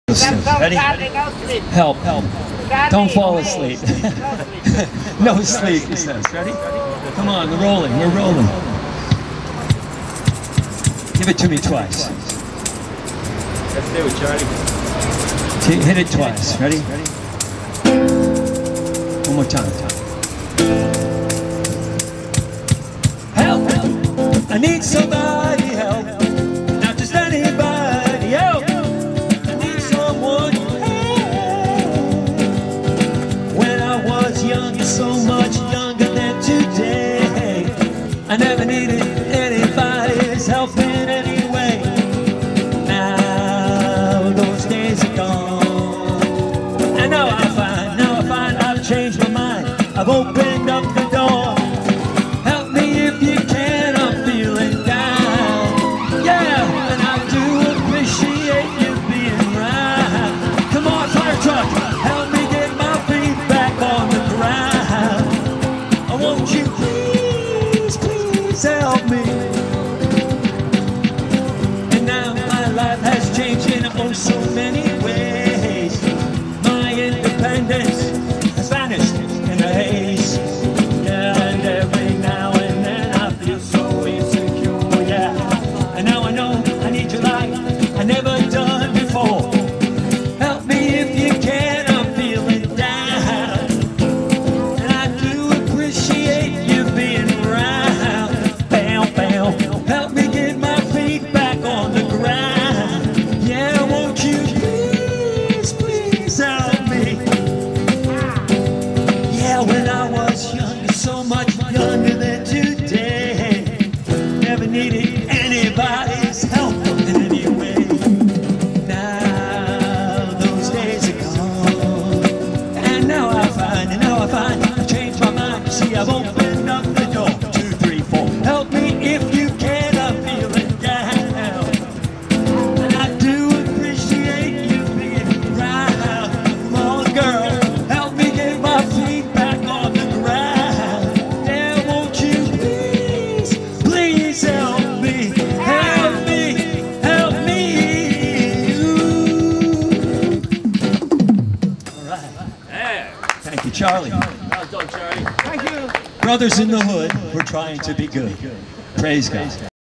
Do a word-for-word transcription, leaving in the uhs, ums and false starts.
Ready? Help, help. Don't fall asleep. No sleep, he says. Ready? Come on, we're rolling, we're rolling. Give it to me twice. Let's do it, Charlie. T hit it twice. Ready? One more time. Help! I need somebody help. Not just anybody help. I need someone help. When I was younger, so much younger than today, I never needed anybody's help in any way. Now those days are gone. And now I find, now I find I've changed my mind. I've opened up the door. Help me if you can, I'm feeling down. Yeah, and I do appreciate you being right. Come on, fire truck, help me get my feet back on the ground. I want you, please, please help me. And now my life has changed in oh so many ways. My independence has vanished in a haze. Yeah, and every now and then I feel so insecure, yeah. And now I know I need your light, I never done before. Help me if you can, I'm feeling down. And I do appreciate you being around. Bam, bam, help me get my feet back on the ground. Yeah, won't you please, please help me. Yeah, when I was younger, so much younger than today, never needed anybody's help in any way. Now those days are gone, and now I find, and now I find I've changed my mind. You see, I've opened up the door. Two, three, four. Help me if you can, I'm feeling down. And I do appreciate you being around. Come on, girl, help me get my feet back on the ground. Yeah, won't you please, please help me, help me, help me. All right. Yeah. Thank you, Charlie. Well done, Charlie. Brothers in the hood, we're trying to be good. Praise God.